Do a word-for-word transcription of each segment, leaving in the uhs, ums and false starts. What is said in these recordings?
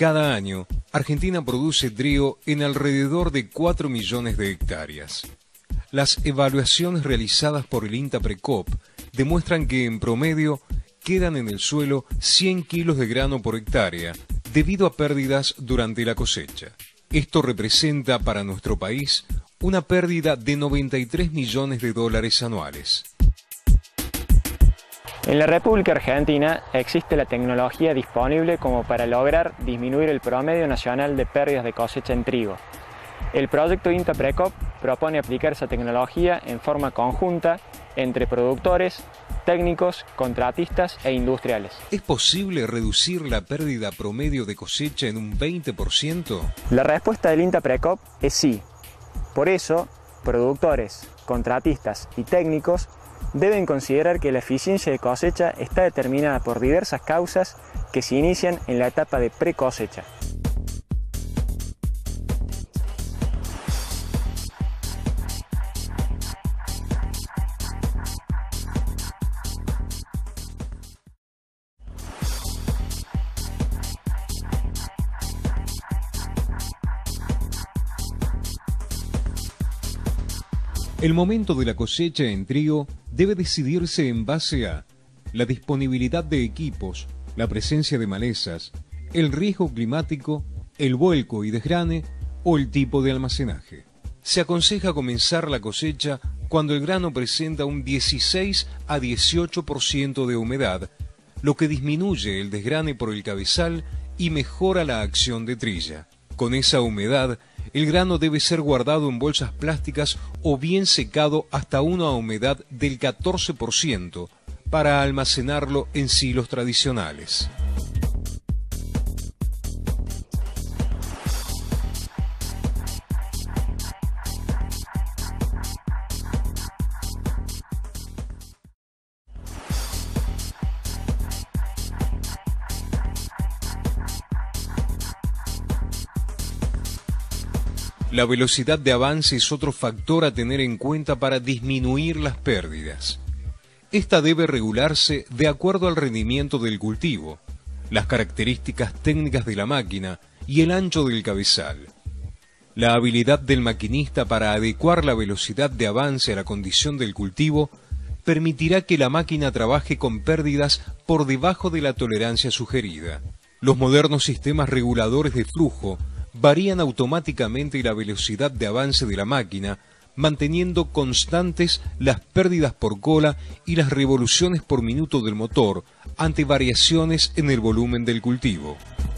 Cada año, Argentina produce trigo en alrededor de cuatro millones de hectáreas. Las evaluaciones realizadas por el INTA-PRECOP demuestran que en promedio quedan en el suelo cien kilos de grano por hectárea debido a pérdidas durante la cosecha. Esto representa para nuestro país una pérdida de noventa y tres millones de dólares anuales. En la República Argentina existe la tecnología disponible como para lograr disminuir el promedio nacional de pérdidas de cosecha en trigo. El proyecto INTA-PRECOP propone aplicar esa tecnología en forma conjunta entre productores, técnicos, contratistas e industriales. ¿Es posible reducir la pérdida promedio de cosecha en un veinte por ciento? La respuesta del INTA-PRECOP es sí. Por eso, productores, contratistas y técnicos deben considerar que la eficiencia de cosecha está determinada por diversas causas que se inician en la etapa de pre-cosecha. El momento de la cosecha en trigo debe decidirse en base a la disponibilidad de equipos, la presencia de malezas, el riesgo climático, el vuelco y desgrane o el tipo de almacenaje. Se aconseja comenzar la cosecha cuando el grano presenta un dieciséis a dieciocho por ciento de humedad, lo que disminuye el desgrane por el cabezal y mejora la acción de trilla. Con esa humedad, el grano debe ser guardado en bolsas plásticas o bien secado hasta una humedad del catorce por ciento para almacenarlo en silos tradicionales. La velocidad de avance es otro factor a tener en cuenta para disminuir las pérdidas. Esta debe regularse de acuerdo al rendimiento del cultivo, las características técnicas de la máquina y el ancho del cabezal. La habilidad del maquinista para adecuar la velocidad de avance a la condición del cultivo permitirá que la máquina trabaje con pérdidas por debajo de la tolerancia sugerida. Los modernos sistemas reguladores de flujo varían automáticamente la velocidad de avance de la máquina, manteniendo constantes las pérdidas por cola y las revoluciones por minuto del motor ante variaciones en el volumen del cultivo.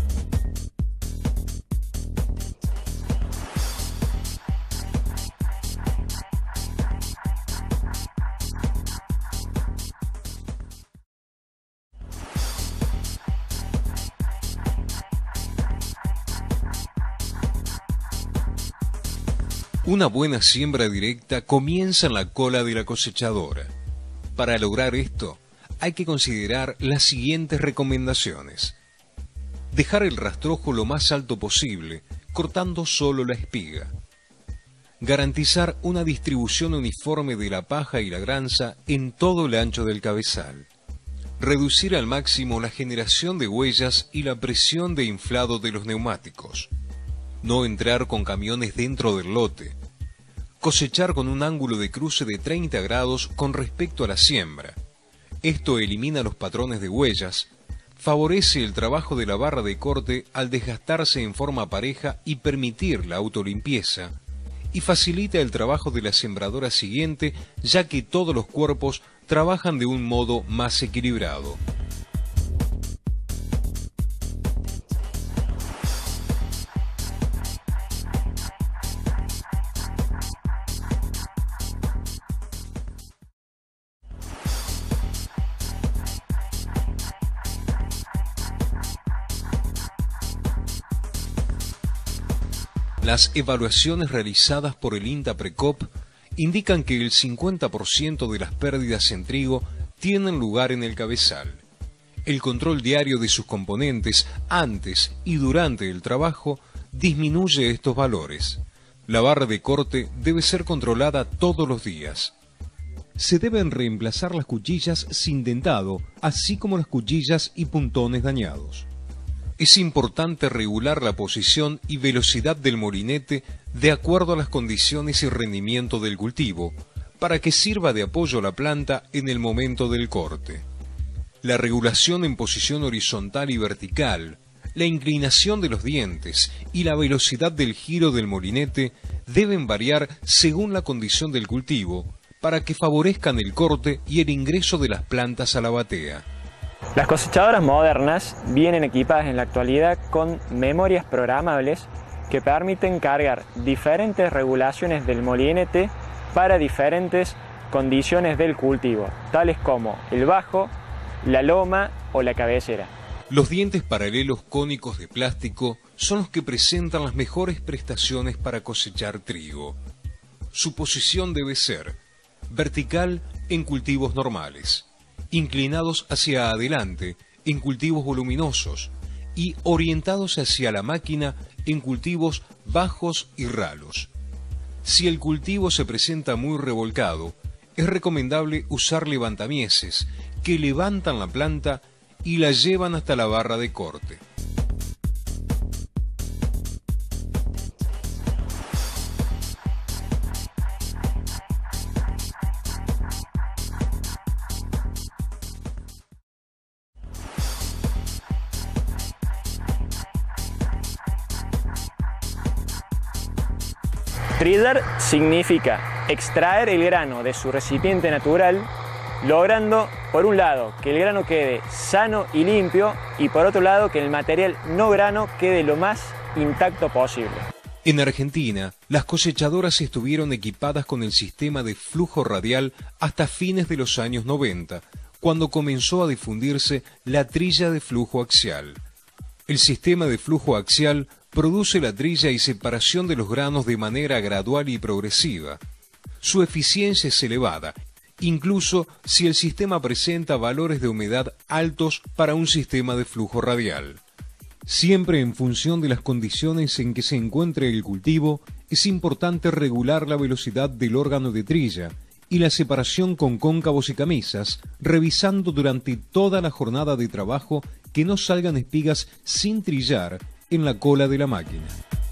Una buena siembra directa comienza en la cola de la cosechadora. Para lograr esto, hay que considerar las siguientes recomendaciones. Dejar el rastrojo lo más alto posible, cortando solo la espiga. Garantizar una distribución uniforme de la paja y la granza en todo el ancho del cabezal. Reducir al máximo la generación de huellas y la presión de inflado de los neumáticos. No entrar con camiones dentro del lote. Cosechar con un ángulo de cruce de treinta grados con respecto a la siembra. Esto elimina los patrones de huellas, favorece el trabajo de la barra de corte al desgastarse en forma pareja y permitir la autolimpieza, y facilita el trabajo de la sembradora siguiente, ya que todos los cuerpos trabajan de un modo más equilibrado. Las evaluaciones realizadas por el INTA-PRECOP indican que el cincuenta por ciento de las pérdidas en trigo tienen lugar en el cabezal. El control diario de sus componentes antes y durante el trabajo disminuye estos valores. La barra de corte debe ser controlada todos los días. Se deben reemplazar las cuchillas sin dentado, así como las cuchillas y puntones dañados. es importante regular la posición y velocidad del molinete de acuerdo a las condiciones y rendimiento del cultivo, para que sirva de apoyo a la planta en el momento del corte. La regulación en posición horizontal y vertical, la inclinación de los dientes y la velocidad del giro del molinete deben variar según la condición del cultivo, para que favorezcan el corte y el ingreso de las plantas a la batea. Las cosechadoras modernas vienen equipadas en la actualidad con memorias programables que permiten cargar diferentes regulaciones del molinete para diferentes condiciones del cultivo, tales como el bajo, la loma o la cabecera. Los dientes paralelos cónicos de plástico son los que presentan las mejores prestaciones para cosechar trigo. Su posición debe ser vertical en cultivos normales, inclinados hacia adelante en cultivos voluminosos y orientados hacia la máquina en cultivos bajos y ralos. Si el cultivo se presenta muy revolcado, es recomendable usar levantamieses que levantan la planta y la llevan hasta la barra de corte. Trillar significa extraer el grano de su recipiente natural, logrando, por un lado, que el grano quede sano y limpio, y por otro lado, que el material no grano quede lo más intacto posible. En Argentina, las cosechadoras estuvieron equipadas con el sistema de flujo radial hasta fines de los años noventa, cuando comenzó a difundirse la trilla de flujo axial. El sistema de flujo axial produce la trilla y separación de los granos de manera gradual y progresiva. Su eficiencia es elevada, incluso si el sistema presenta valores de humedad altos para un sistema de flujo radial. Siempre en función de las condiciones en que se encuentre el cultivo, es importante regular la velocidad del órgano de trilla y la separación con cóncavos y camisas, revisando durante toda la jornada de trabajo que no salgan espigas sin trillar en la cola de la máquina.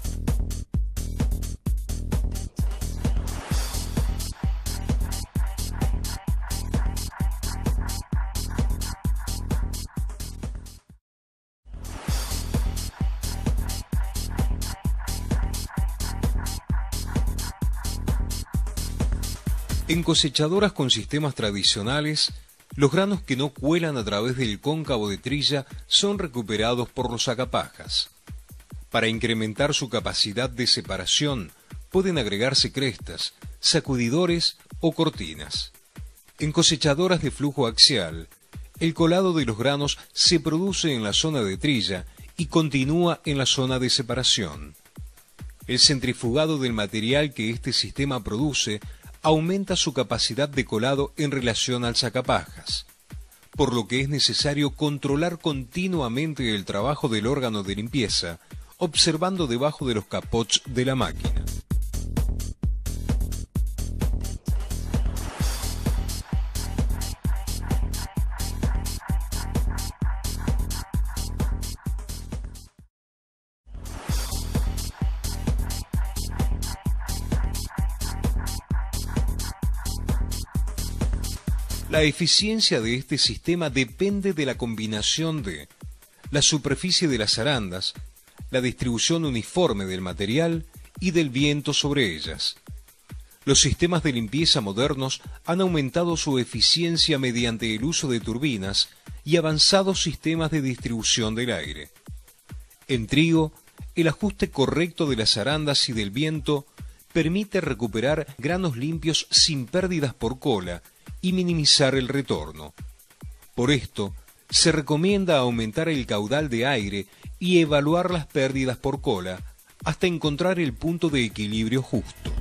En cosechadoras con sistemas tradicionales, los granos que no cuelan a través del cóncavo de trilla son recuperados por los sacapajas. Para incrementar su capacidad de separación, pueden agregarse crestas, sacudidores o cortinas. En cosechadoras de flujo axial, el colado de los granos se produce en la zona de trilla y continúa en la zona de separación. El centrifugado del material que este sistema produce aumenta su capacidad de colado en relación al sacapajas, por lo que es necesario controlar continuamente el trabajo del órgano de limpieza, observando debajo de los capots de la máquina. La eficiencia de este sistema depende de la combinación de la superficie de las zarandas, la distribución uniforme del material y del viento sobre ellas. Los sistemas de limpieza modernos han aumentado su eficiencia mediante el uso de turbinas y avanzados sistemas de distribución del aire. En trigo, el ajuste correcto de las zarandas y del viento permite recuperar granos limpios sin pérdidas por cola y minimizar el retorno. Por esto, se recomienda aumentar el caudal de aire y evaluar las pérdidas por cola hasta encontrar el punto de equilibrio justo.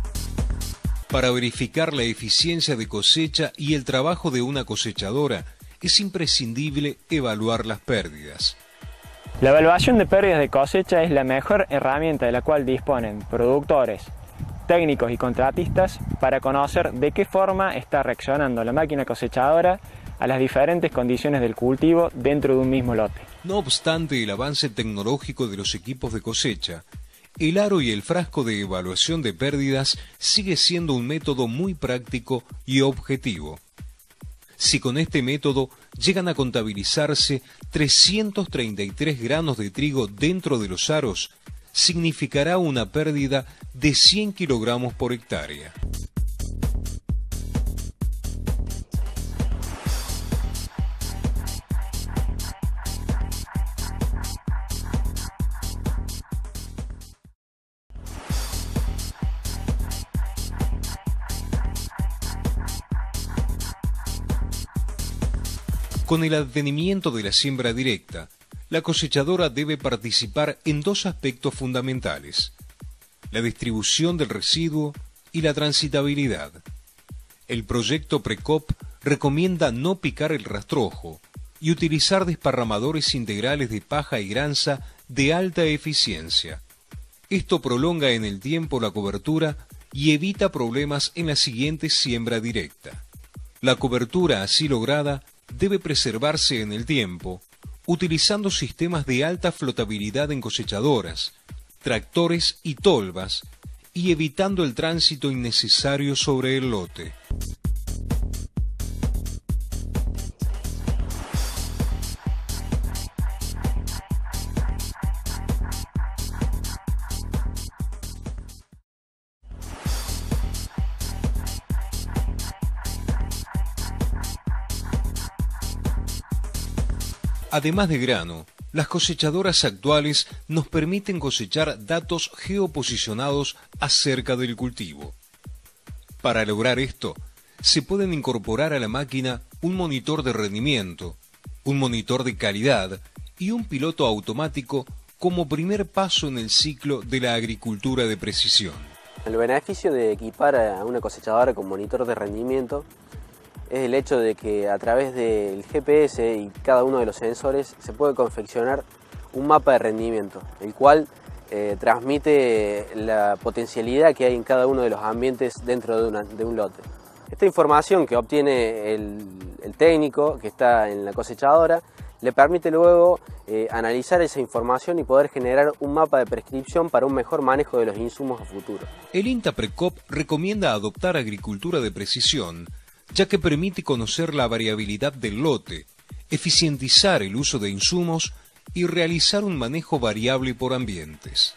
Para verificar la eficiencia de cosecha y el trabajo de una cosechadora, es imprescindible evaluar las pérdidas. La evaluación de pérdidas de cosecha es la mejor herramienta de la cual disponen productores, técnicos y contratistas para conocer de qué forma está reaccionando la máquina cosechadora a las diferentes condiciones del cultivo dentro de un mismo lote. No obstante el avance tecnológico de los equipos de cosecha, el aro y el frasco de evaluación de pérdidas sigue siendo un método muy práctico y objetivo. Si con este método llegan a contabilizarse trescientos treinta y tres granos de trigo dentro de los aros, significará una pérdida de cien kilogramos por hectárea. Con el advenimiento de la siembra directa, la cosechadora debe participar en dos aspectos fundamentales: la distribución del residuo y la transitabilidad. El proyecto Precop recomienda no picar el rastrojo y utilizar desparramadores integrales de paja y granza de alta eficiencia. Esto prolonga en el tiempo la cobertura y evita problemas en la siguiente siembra directa. La cobertura así lograda debe preservarse en el tiempo, utilizando sistemas de alta flotabilidad en cosechadoras, tractores y tolvas, y evitando el tránsito innecesario sobre el lote. Además de grano, las cosechadoras actuales nos permiten cosechar datos geoposicionados acerca del cultivo. Para lograr esto, se pueden incorporar a la máquina un monitor de rendimiento, un monitor de calidad y un piloto automático como primer paso en el ciclo de la agricultura de precisión. El beneficio de equipar a una cosechadora con monitor de rendimiento es el hecho de que a través del G P S y cada uno de los sensores se puede confeccionar un mapa de rendimiento, el cual eh, transmite la potencialidad que hay en cada uno de los ambientes dentro de, una, de un lote. Esta información que obtiene el, el técnico que está en la cosechadora le permite luego eh, analizar esa información y poder generar un mapa de prescripción para un mejor manejo de los insumos a futuro. El INTA Precop recomienda adoptar agricultura de precisión, ya que permite conocer la variabilidad del lote, eficientizar el uso de insumos y realizar un manejo variable por ambientes.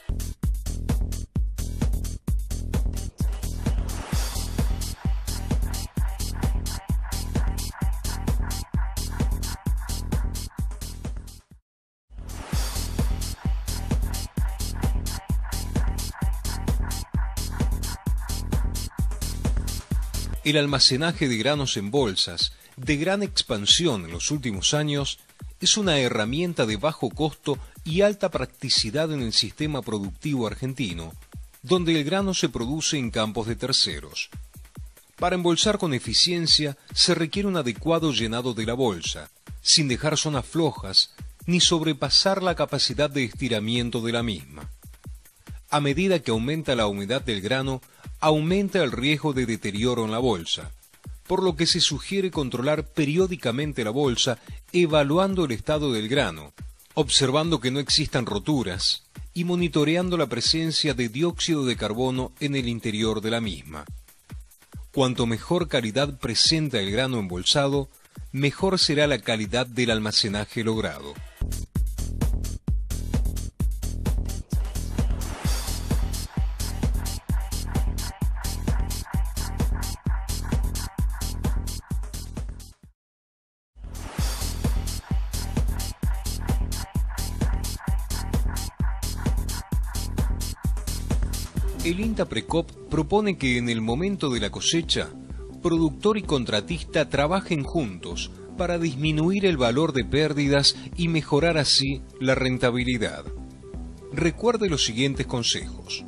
El almacenaje de granos en bolsas, de gran expansión en los últimos años, es una herramienta de bajo costo y alta practicidad en el sistema productivo argentino, donde el grano se produce en campos de terceros. Para embolsar con eficiencia se requiere un adecuado llenado de la bolsa, sin dejar zonas flojas, ni sobrepasar la capacidad de estiramiento de la misma. A medida que aumenta la humedad del grano, aumenta el riesgo de deterioro en la bolsa, por lo que se sugiere controlar periódicamente la bolsa evaluando el estado del grano, observando que no existan roturas y monitoreando la presencia de dióxido de carbono en el interior de la misma. Cuanto mejor calidad presenta el grano embolsado, mejor será la calidad del almacenaje logrado. El INTA Precop propone que en el momento de la cosecha, productor y contratista trabajen juntos para disminuir el valor de pérdidas y mejorar así la rentabilidad. Recuerde los siguientes consejos.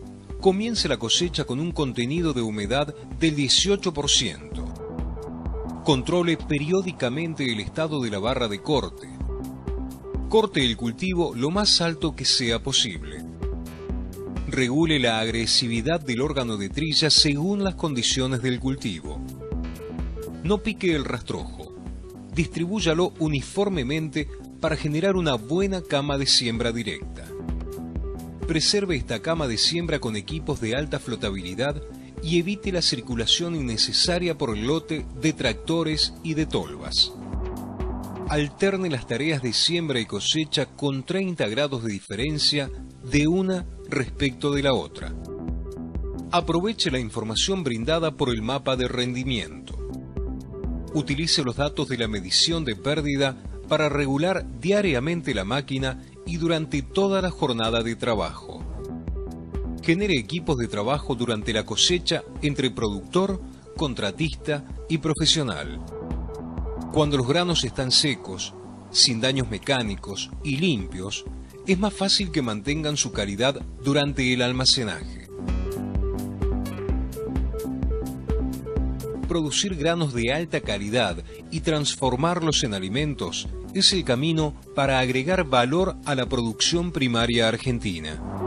Comience la cosecha con un contenido de humedad del dieciocho por ciento. Controle periódicamente el estado de la barra de corte. Corte el cultivo lo más alto que sea posible. Regule la agresividad del órgano de trilla según las condiciones del cultivo. No pique el rastrojo. Distribúyalo uniformemente para generar una buena cama de siembra directa. Preserve esta cama de siembra con equipos de alta flotabilidad y evite la circulación innecesaria por el lote de tractores y de tolvas. Alterne las tareas de siembra y cosecha con treinta grados de diferencia de una respecto de la otra. Aproveche la información brindada por el mapa de rendimiento. Utilice los datos de la medición de pérdida para regular diariamente la máquina y durante toda la jornada de trabajo. Genere equipos de trabajo durante la cosecha entre productor, contratista y profesional. Cuando los granos están secos, sin daños mecánicos y limpios, es más fácil que mantengan su calidad durante el almacenaje. Producir granos de alta calidad y transformarlos en alimentos es el camino para agregar valor a la producción primaria argentina.